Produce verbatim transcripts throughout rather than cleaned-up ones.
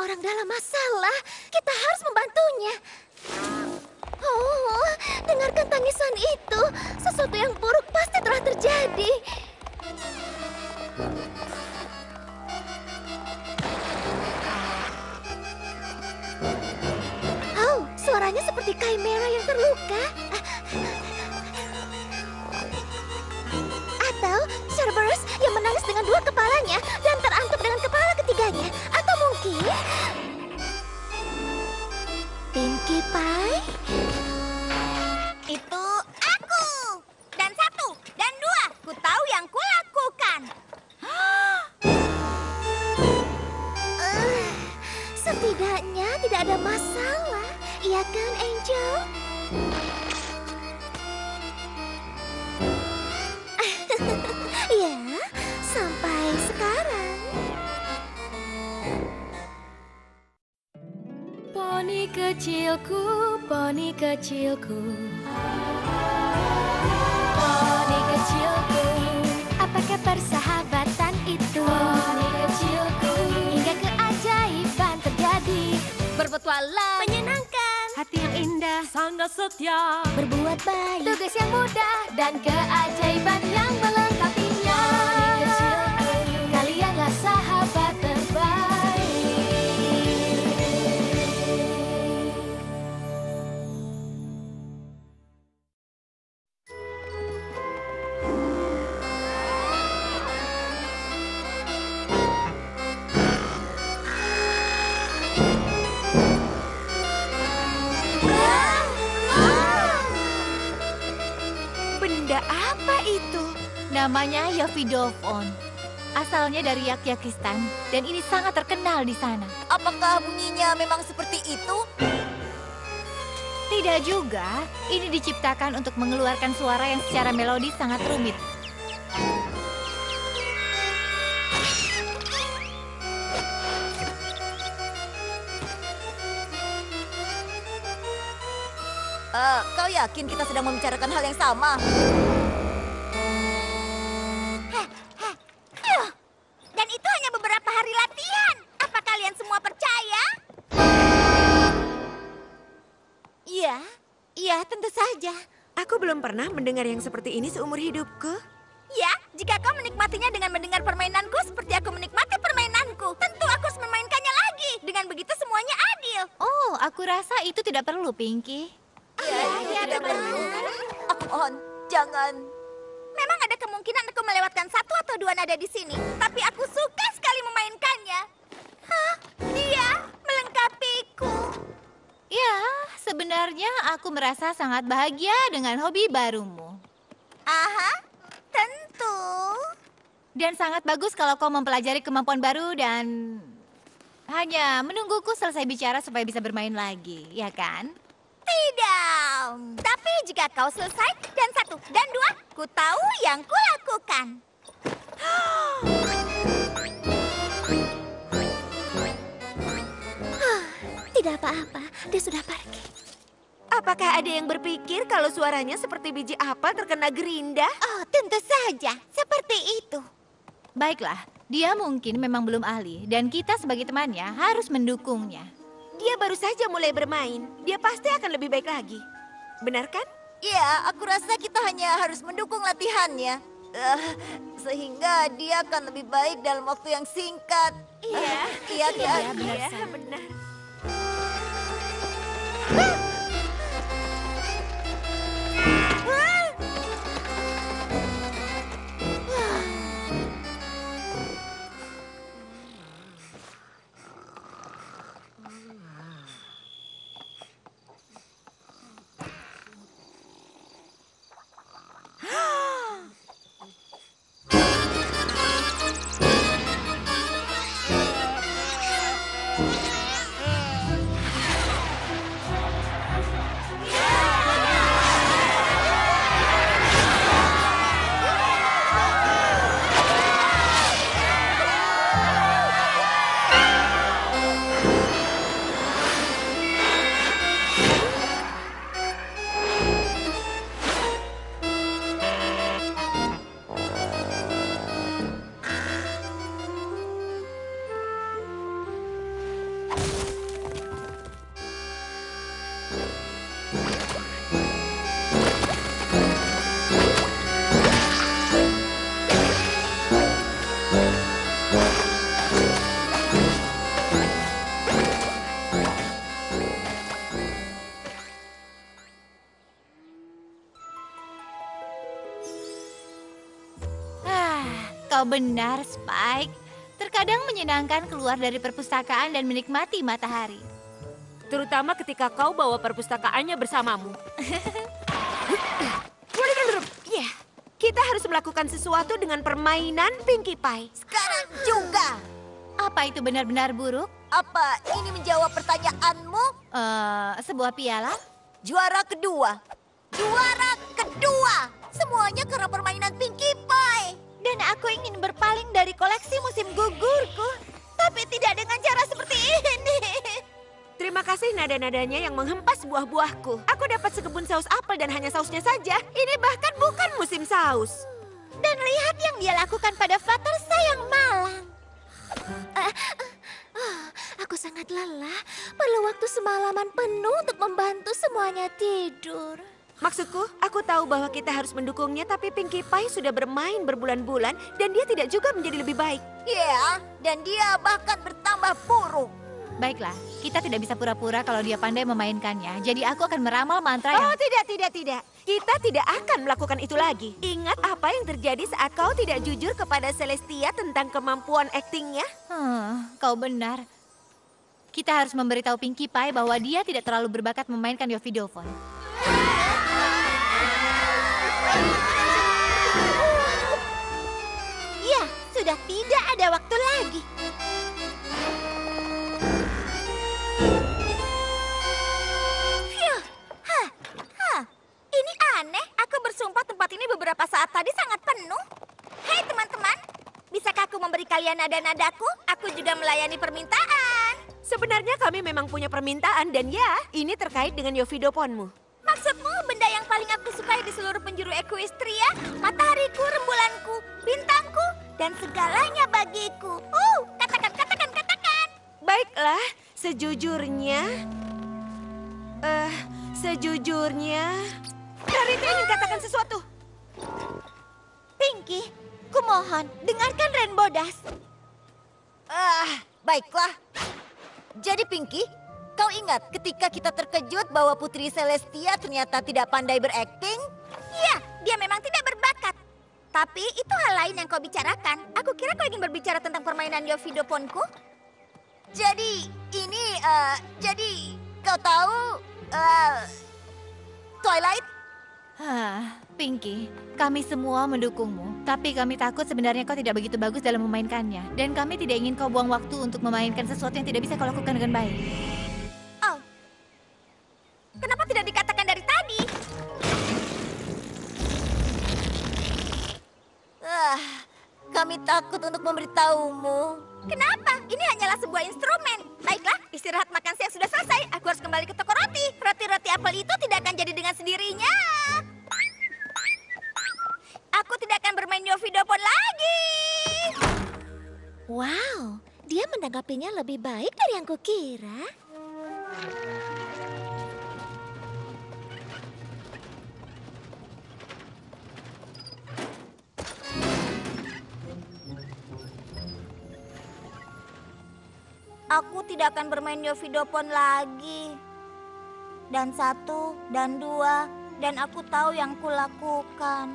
orang dalam masalah. Kita harus membantunya. Oh, dengarkan tangisan itu. Sesuatu yang buruk pasti telah terjadi. Oh, suaranya seperti Chimera yang terluka. Atau Cerberus yang menangis dengan dua kepalanya dan terangkap dengan kepala ketiganya. Atau mungkin Pinkie Pie? Itu aku. Dan satu, dan dua. Ku tahu yang kulakukan. Uh, setidaknya tidak ada masalah. Iya kan, Angel? Ya, sampai sekarang. Poni kecilku, poni kecilku. Poni kecilku, apakah persahabatan itu? Poni kecilku, hingga keajaiban terjadi. Berpetualang, Menyenangkan. hati yang indah, sangat setia, Berbuat baik. tugas yang mudah, dan keajaiban yang melengkapinya. Poni kecilku, kalianlah sahabat terbaik. Benda apa itu? Namanya Yovidovon. Asalnya dari Yakyakistan dan ini sangat terkenal di sana. Apakah bunyinya memang seperti itu? Tidak juga, ini diciptakan untuk mengeluarkan suara yang secara melodi sangat rumit. Eh, kau yakin kita sedang membicarakan hal yang sama? Heh, heh, yuh. Dan itu hanya beberapa hari latihan. Apa kalian semua percaya? Iya, iya tentu saja. Aku belum pernah mendengar yang seperti ini seumur hidupku. Ya, jika kau menikmatinya dengan mendengar permainanku seperti aku menikmati permainanku, tentu aku harus memainkannya lagi. Dengan begitu semuanya adil. Oh, aku rasa itu tidak perlu, Pinkie. Ya, tidak perlu. Aku mohon, jangan. Memang ada kemungkinan aku melewatkan satu atau dua nada di sini, tapi aku suka sekali memainkannya. Hah, dia melengkapiku. Ya, sebenarnya aku merasa sangat bahagia dengan hobi barumu. Aha, tentu. Dan sangat bagus kalau kau mempelajari kemampuan baru dan hanya menungguku selesai bicara supaya bisa bermain lagi, ya kan? Tidak. Tapi jika kau selesai, dan satu, dan dua, ku tahu yang kulakukan. Tidak apa-apa, dia sudah pergi. Apakah ada yang berpikir kalau suaranya seperti biji apel terkena gerinda? Oh, tentu saja. Seperti itu. Baiklah, dia mungkin memang belum ahli dan kita sebagai temannya harus mendukungnya. Dia baru saja mulai bermain. Dia pasti akan lebih baik lagi. Benar kan? Ya, aku rasa kita hanya harus mendukung latihannya. Eh, sehingga dia akan lebih baik dalam waktu yang singkat. Iya. Eh, iya, kan? Iya, benar Iya, sekali. benar. Kau benar, Spike. Terkadang menyenangkan keluar dari perpustakaan dan menikmati matahari. Terutama ketika kau bawa perpustakaannya bersamamu. Ya, kita harus melakukan sesuatu dengan permainan Pinkie Pie. Sekarang juga. Apa itu benar-benar buruk? Apa ini menjawab pertanyaanmu? Eh, sebuah piala? Juara kedua. Juara kedua. Semuanya karena permainan Pinkie Pie. Dan aku ingin berpaling dari koleksi musim gugurku. Tapi tidak dengan cara seperti ini. Terima kasih nada-nadanya yang menghempas buah-buahku. Aku dapat sekebun saus apel dan hanya sausnya saja. Ini bahkan bukan musim saus. Dan lihat yang dia lakukan pada Vatersa yang malang. Ah, ah, ah, aku sangat lelah. Perlu waktu semalaman penuh untuk membantu semuanya tidur. Maksudku, aku tahu bahwa kita harus mendukungnya, tapi Pinkie Pie sudah bermain berbulan-bulan dan dia tidak juga menjadi lebih baik. Ya, dan dia bahkan bertambah buruk. Baiklah, kita tidak bisa pura-pura kalau dia pandai memainkannya. Jadi aku akan meramal mantra yang... Oh, tidak, tidak, tidak. Kita tidak akan melakukan itu lagi. Ingat apa yang terjadi saat kau tidak jujur kepada Celestia tentang kemampuan aktingnya? Hmm, kau benar. Kita harus memberitahu Pinkie Pie bahwa dia tidak terlalu berbakat memainkan Yovidofon. Ya, sudah tidak ada waktu lagi. Phew. Hah, hah. Ini aneh. Aku bersumpah tempat ini beberapa saat tadi sangat penuh. Hei teman-teman, bisakah aku memberi kalian nada-nadaku? Aku juga melayani permintaan. Sebenarnya kami memang punya permintaan dan ya, ini terkait dengan Yovidoponmu. Maksudmu benda yang paling aku sukai di seluruh penjuru Equestria? Matahariku, rembulanku, bintangku, dan segalanya bagiku. Uh, katakan, katakan, katakan. Baiklah, sejujurnya... Eh, sejujurnya... Rarity ingin katakan sesuatu. Pinkie, kumohon, dengarkan Rainbow Dash. Ah, baiklah. Jadi Pinkie, kau ingat ketika kita terkejut bahwa Putri Celestia ternyata tidak pandai berakting? Iya, dia memang tidak berbakat. Tapi itu hal lain yang kau bicarakan. Aku kira kau ingin berbicara tentang permainan Yovidoponku. Jadi, ini, uh, jadi kau tahu, uh, Twilight? Hah, Pinkie, kami semua mendukungmu. Tapi kami takut sebenarnya kau tidak begitu bagus dalam memainkannya. Dan kami tidak ingin kau buang waktu untuk memainkan sesuatu yang tidak bisa kau lakukan dengan baik. Oh, kenapa tidak dikatakan dari tadi? Ah, kami takut untuk memberitahumu. Kenapa? Ini hanyalah sebuah instrumen. Baiklah, istirahat makan siang sudah selesai. Aku harus kembali ke toko roti. Roti-roti apel itu tidak akan jadi dengan sendirinya. Aku tidak akan bermain Yovidopon lagi. Wow, dia menanggapinya lebih baik dari yang kukira. Aku tidak akan bermain Yovidopon lagi. Dan satu, dan dua, dan aku tahu yang kulakukan.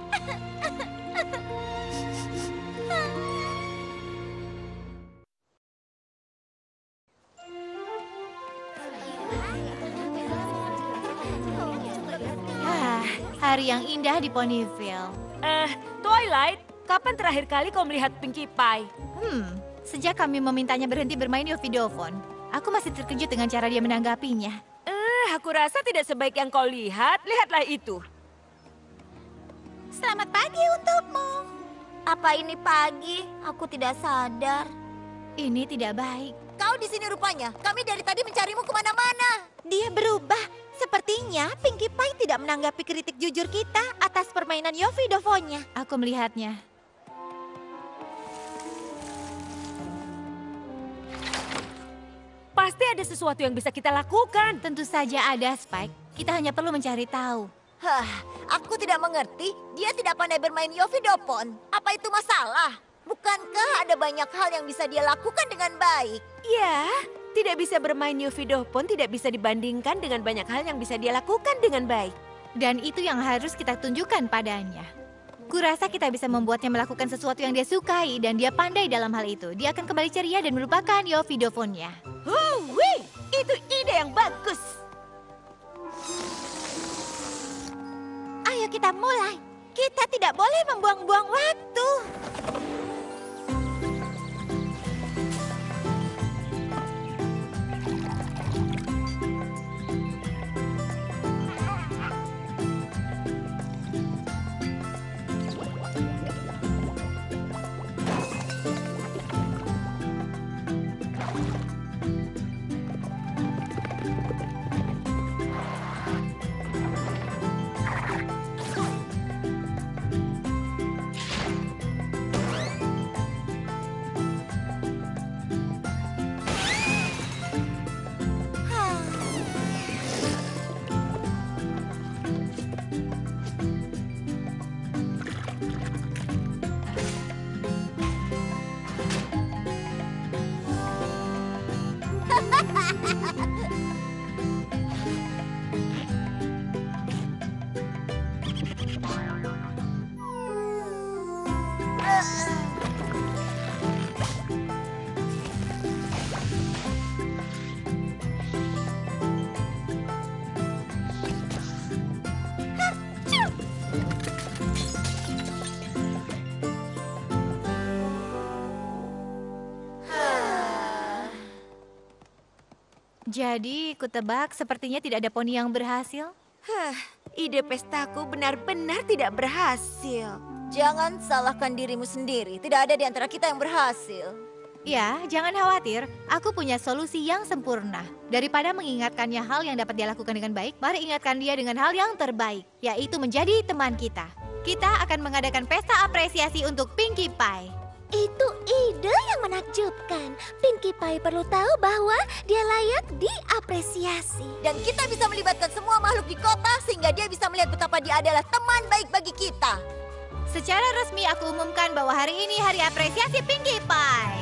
Ah, hari yang indah di Ponyville. Eh, Twilight, kapan terakhir kali kau melihat Pinkie Pie? Hmm, sejak kami memintanya berhenti bermain Yovidofon, aku masih terkejut dengan cara dia menanggapinya. Eh, aku rasa tidak sebaik yang kau lihat. Lihatlah itu. Selamat pagi untukmu. Apa ini pagi? Aku tidak sadar. Ini tidak baik. Kau di sini rupanya. Kami dari tadi mencarimu kemana-mana. Dia berubah. Sepertinya Pinkie Pie tidak menanggapi kritik jujur kita atas permainan Yovidofonnya. Aku melihatnya. Pasti ada sesuatu yang bisa kita lakukan. Tentu saja ada, Spike. Kita hanya perlu mencari tahu. Hah, aku tidak mengerti. Dia tidak pandai bermain Yovidopon. Apa itu masalah? Bukankah ada banyak hal yang bisa dia lakukan dengan baik? Ya, tidak bisa bermain Yovidopon tidak bisa dibandingkan dengan banyak hal yang bisa dia lakukan dengan baik. Dan itu yang harus kita tunjukkan padanya. Kurasa kita bisa membuatnya melakukan sesuatu yang dia sukai dan dia pandai dalam hal itu. Dia akan kembali ceria dan melupakan Yofidofonnya. Wih, itu ide yang bagus. Ayo kita mulai. Kita tidak boleh membuang-buang waktu. Jadi, kutebak sepertinya tidak ada poni yang berhasil. Hah, ide pestaku benar-benar tidak berhasil. Jangan salahkan dirimu sendiri. Tidak ada di antara kita yang berhasil. Ya, jangan khawatir. Aku punya solusi yang sempurna. Daripada mengingatkannya hal yang dapat dia lakukan dengan baik, mari ingatkan dia dengan hal yang terbaik, yaitu menjadi teman kita. Kita akan mengadakan pesta apresiasi untuk Pinkie Pie. Itu ide yang menakjubkan. Pinkie Pie perlu tahu bahwa dia layak diapresiasi. Dan kita bisa melibatkan semua makhluk di kota sehingga dia bisa melihat betapa dia adalah teman baik bagi kita. Secara resmi aku umumkan bahwa hari ini hari apresiasi Pinkie Pie.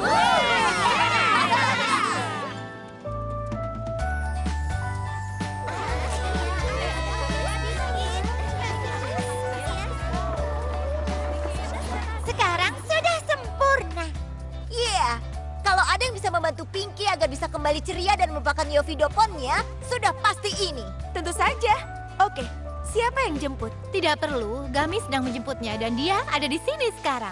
Sekarang sudah sempurna. Iya, kalau ada yang bisa membantu Pinkie agar bisa kembali ceria dan melupakan Yofidoponnya, sudah pasti ini. Tentu saja. Oke, siapa yang jemput? Tidak perlu, Gami sedang menjemputnya dan dia ada di sini sekarang.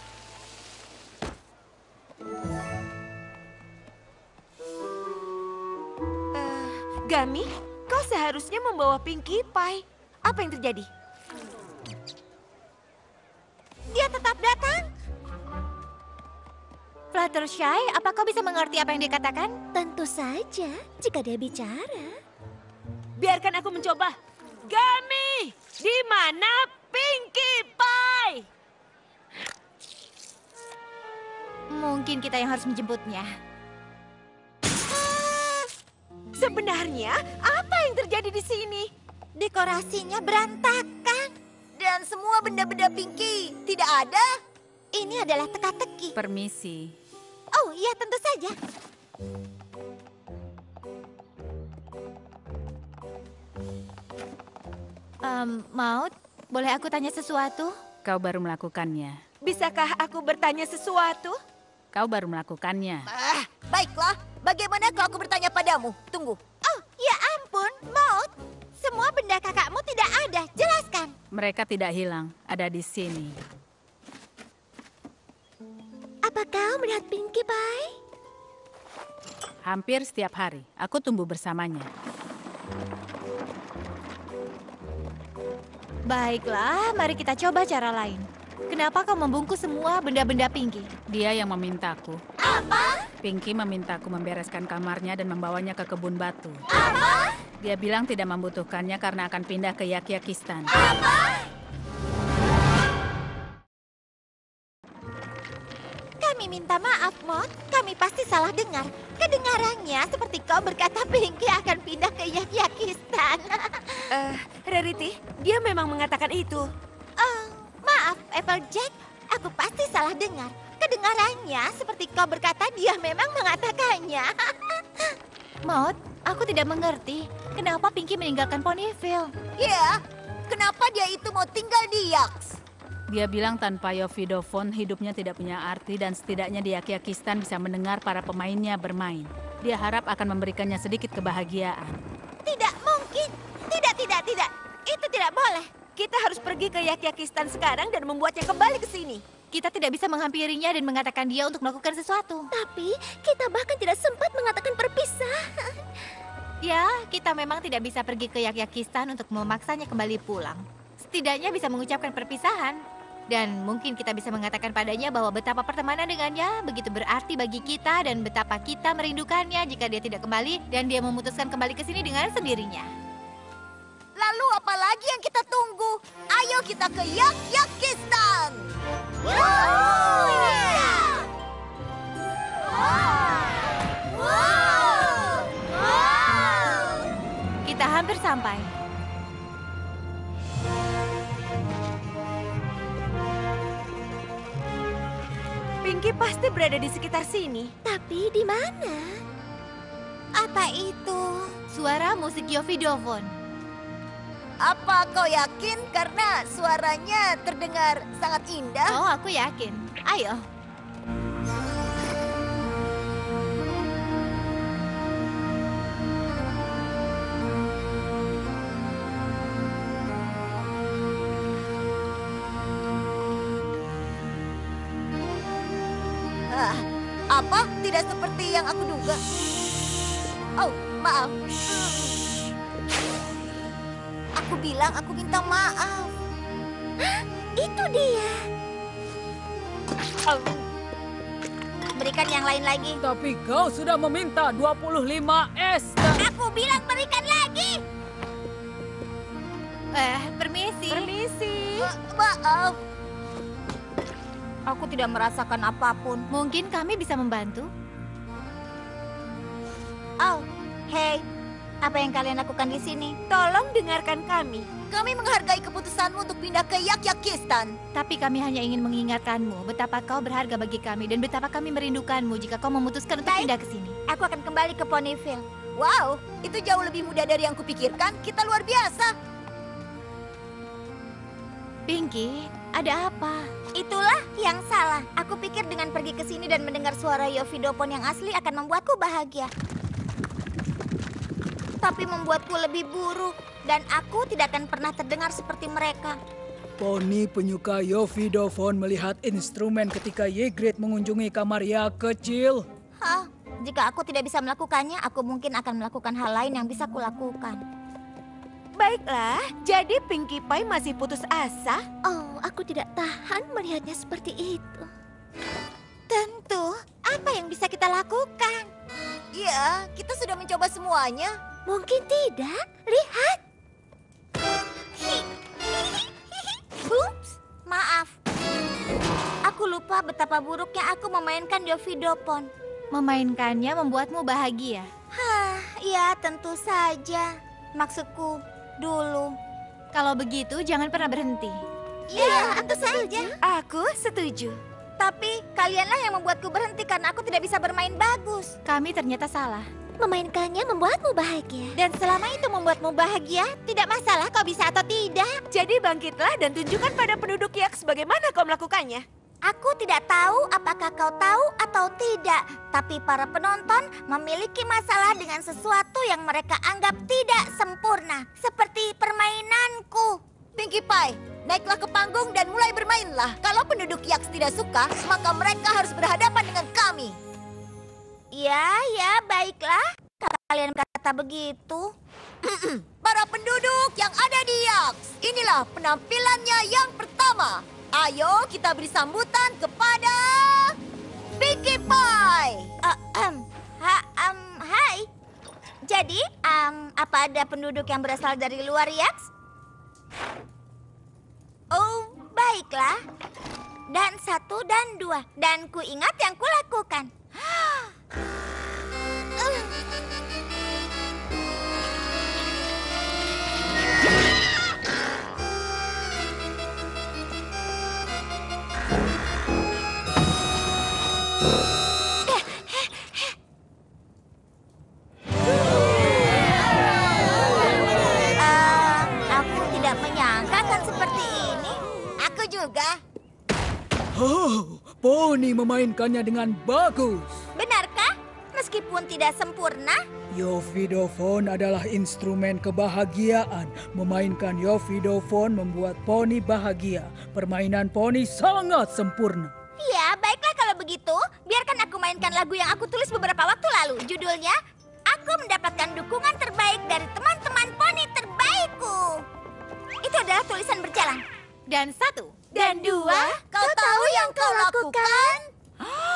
Eh, Gami, kau seharusnya membawa Pinkie Pie. Apa yang terjadi? Dia tetap datang. Fluttershy, apa kau bisa mengerti apa yang dikatakan? Tentu saja, jika dia bicara. Biarkan aku mencoba. Gami, di mana Pinkie Pie? Mungkin kita yang harus menjemputnya. Sebenarnya apa yang terjadi di sini? Dekorasinya berantakan. Dan semua benda-benda Pinkie tidak ada. Ini adalah teka-teki. Permisi. Oh iya, tentu saja. Um, Maud, boleh aku tanya sesuatu? Kau baru melakukannya. Bisakah aku bertanya sesuatu? Kau baru melakukannya. Ah, baiklah. Bagaimana kalau aku bertanya padamu? Tunggu. Oh, ya ampun, Maud. Semua benda kakakmu tidak ada. Jelaskan. Mereka tidak hilang, ada di sini. Apa kau melihat Pinkie Pie? Hampir setiap hari, aku tumbuh bersamanya. Baiklah, mari kita coba cara lain. Kenapa kau membungkus semua benda-benda Pinkie? Dia yang memintaku. Apa? Pinkie memintaku membereskan kamarnya dan membawanya ke kebun batu. Apa? Dia bilang tidak membutuhkannya karena akan pindah ke Yakyakistan. Apa? Kami minta maaf, Maud. Kami pasti salah dengar. Kedengarannya seperti kau berkata Pinkie akan pindah ke Yakyakistan. Eh, Rarity, dia memang mengatakan itu. Oh, maaf, Applejack. Aku pasti salah dengar. Kedengarannya seperti kau berkata dia memang mengatakannya. Maud, aku tidak mengerti. Kenapa Pinkie meninggalkan Ponyville? Ya, kenapa dia itu mau tinggal di Yaks? Dia bilang tanpa Yovidofon hidupnya tidak punya arti dan setidaknya di Yakyakistan bisa mendengar para pemainnya bermain. Dia harap akan memberikannya sedikit kebahagiaan. Tidak mungkin. Tidak, tidak, tidak. Itu tidak boleh. Kita harus pergi ke Yakyakistan sekarang dan membuatnya kembali ke sini. Kita tidak bisa menghampirinya dan mengatakan dia untuk melakukan sesuatu. Tapi kita bahkan tidak sempat mengatakan berpisah. Ya, kita memang tidak bisa pergi ke Yakyakistan untuk memaksanya kembali pulang. Setidaknya bisa mengucapkan perpisahan. Dan mungkin kita bisa mengatakan padanya bahwa betapa pertemanan dengannya begitu berarti bagi kita dan betapa kita merindukannya jika dia tidak kembali dan dia memutuskan kembali ke sini dengan sendirinya. Lalu apa lagi yang kita tunggu? Ayo kita ke Yakyakistan. Kita hampir sampai. Pinky pasti berada di sekitar sini. Tapi di mana? Apa itu? Suara musik Yovidofon. Apa kau yakin? Karena suaranya terdengar sangat indah. Oh, aku yakin. Ayo. Ah, apa? Tidak seperti yang aku duga. Oh, maaf. Aku bilang aku minta maaf. Itu dia. Berikan yang lain lagi. Tapi kau sudah meminta dua puluh lima es. Aku bilang berikan lagi. Eh, permisi. Permisi. Ma- maaf. Aku tidak merasakan apapun. Mungkin kami bisa membantu? Oh, hey. Apa yang kalian lakukan di sini? Tolong dengarkan kami. Kami menghargai keputusanmu untuk pindah ke Yakyakistan. Tapi kami hanya ingin mengingatkanmu betapa kau berharga bagi kami dan betapa kami merindukanmu jika kau memutuskan untuk Baik. pindah ke sini. Aku akan kembali ke Ponyville. Wow, itu jauh lebih mudah dari yang kupikirkan. Kita luar biasa. Pinky, ada apa? Itulah yang salah. Aku pikir dengan pergi ke sini dan mendengar suara Yovidopon yang asli akan membuatku bahagia. Tapi membuatku lebih buruk. Dan aku tidak akan pernah terdengar seperti mereka. Poni penyuka Yovidofon melihat instrumen ketika Ygritte mengunjungi kamar Yak kecil. Hah? Jika aku tidak bisa melakukannya, aku mungkin akan melakukan hal lain yang bisa kulakukan. Baiklah, jadi Pinkie Pie masih putus asa? Oh, aku tidak tahan melihatnya seperti itu. Tentu, apa yang bisa kita lakukan? Iya, kita sudah mencoba semuanya. Mungkin tidak. Lihat. Ups, maaf. Aku lupa betapa buruknya aku memainkan Yovidopon. Memainkannya membuatmu bahagia. Hah, ya tentu saja. Maksudku, dulu. Kalau begitu, jangan pernah berhenti. Ya, tentu saja. Aku setuju. Tapi kalianlah yang membuatku berhenti karena aku tidak bisa bermain bagus. Kami ternyata salah. Memainkannya membuatmu bahagia. Dan selama itu membuatmu bahagia, tidak masalah kau bisa atau tidak. Jadi bangkitlah dan tunjukkan pada penduduk Yaks bagaimana kau melakukannya. Aku tidak tahu apakah kau tahu atau tidak, tapi para penonton memiliki masalah dengan sesuatu yang mereka anggap tidak sempurna, seperti permainanku. Pinkie Pie, naiklah ke panggung dan mulai bermainlah. Kalau penduduk Yaks tidak suka, maka mereka harus berhadapan dengan kami. Ya, ya, baiklah. Kalau kalian kata begitu. Para penduduk yang ada di Yaks, inilah penampilannya yang pertama. Ayo kita beri sambutan kepada Pinkie Pie. Uh, um, ha, um, hai. Jadi, um, apa ada penduduk yang berasal dari luar Yaks? Oh, baiklah. Dan satu dan dua. Dan ku ingat yang kulakukan. Uh. Uh, aku tidak menyangka akan seperti ini. Aku juga. Poni memainkannya dengan bagus. Benarkah? Meskipun tidak sempurna, Yovidofon adalah instrumen kebahagiaan. Memainkan Yovidofon membuat Poni bahagia. Permainan Poni sangat sempurna. ya baiklah kalau begitu. Biarkan aku mainkan lagu yang aku tulis beberapa waktu lalu. Judulnya, Aku Mendapatkan Dukungan Terbaik dari Teman-teman Poni Terbaikku. Itu adalah tulisan berjalan. Dan satu. Dan dua, kau tahu yang kau lakukan?